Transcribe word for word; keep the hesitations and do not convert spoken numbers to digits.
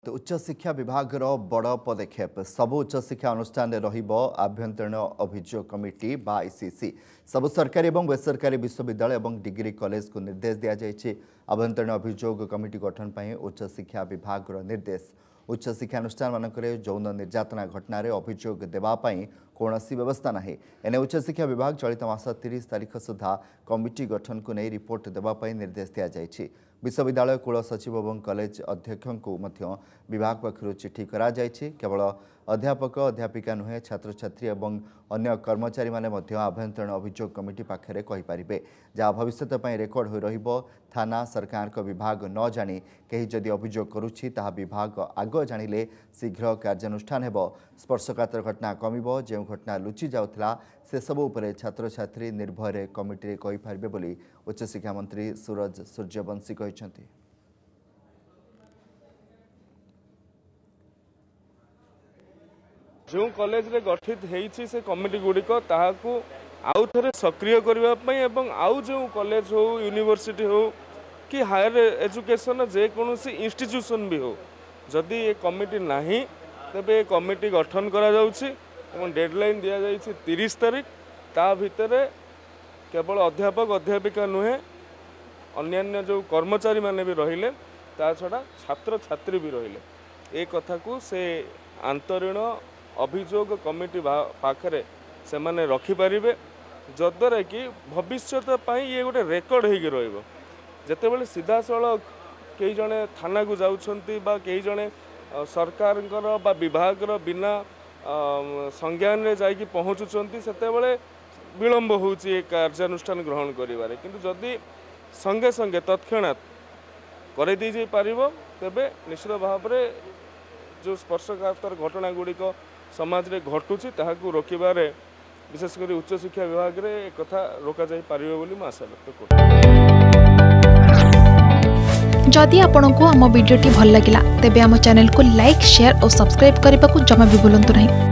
तो उच्च शिक्षा विभाग बड़ पदक्षेप सबु उच्च शिक्षा अनुष्ठान आभ्यंतरीण अभियोग कमिटी बा आईसीसी सबु सरकारी और बेसरकारी विश्वविद्यालय और डिग्री कॉलेज को निर्देश दि जाएगी। आभ्यंतरीण अभियोग कमिटी गठन पर उच्च शिक्षा विभाग निर्देश उच्च शिक्षा अनुष्ठान मानक यौन निर्यातना घटना अभियोग देवाई कौन व्यवस्था ना एने उच्च शिक्षा विभाग चलित मास तीस तारीख सुधा कमिटी गठन को नहीं रिपोर्ट देवाई निर्देश दि जाएगी। विश्वविद्यालय कुल सचिव और कॉलेज अध्यक्ष को विभाग पक्षर चिठी करा जायछि। केवल अध्यापक अध्यापिका नुहे छात्र छात्री और अन्य कर्मचारी माने मध्य आभ्यंतरीण अभियोग कमिटी पाखरे कहि पारिबे जहाँ भविष्यत पई रेकर्ड हो रहिबो। थाना सरकार को विभाग न जानी कहीं जदि अभियोग करुछि ताहा विभाग आग जानिले शीघ्र कार्यानुष्ठान हेबो। स्पर्शकातर घटना कमिबो। जो घटना लुचि जाउथला से सब उपरे छात्र छात्री निर्भय कमिटी कहि पारिबे बोली उच्च शिक्षा मंत्री सूरज सूर्यवंशी कहते। जो कॉलेज रे गठित हेइछि से कमिटी गुड़िक ताहाकू आउ थरे सक्रिय करबा पई एवं आउ जो कॉलेज हो यूनिवर्सिटी हो कि हायर एजुकेशन जे कोनोसी इंस्टीट्यूशन भी हो जदि ये कमिटी नाही तबे कमिटी गठन करा जाउछि एवं डेडलाइन दिया जाइछि तीस तारीख। ता भितरे केवल अध्यापक अध्यापिका नुहे अन्यान्य जो कर्मचारी माने भी रहिले ता छड़ा छात्र छात्री भी रहिले ए कथा को से आंतरीण अभियोग कमिटी पाखरे से माने रखि पारिबे जद्वारा कि भविष्यत पई ये गोटे रेकर्ड होगी रहिबो। जेतेबेले सीधा सड़क कई जने थाना को जाउछंती बा कई जने सरकार बा विभाग बिना संज्ञान रे जाई पहुँचुंट सेतेबेले विलंब होउची ए कार्यानुष्ठान ग्रहण करिवारे किंतु जदि संगे संगे तत्क्षणात करे दी जाई पारिबो तेबे निश्चित भाव में जो स्पर्शकातर घटना गुड़िक समाज रे घटुची ताहाकू रोकिबारे विशेषकर उच्च शिक्षा विभाग रे एक कथा रोका जाई पारिबो बोली आशा व्यक्त करूँ। जदि आपंक आम भिडी भल लगा तेब आम चैनल को लाइक शेयर और सब्सक्राइब करने को जमा भी भूलु नहीं।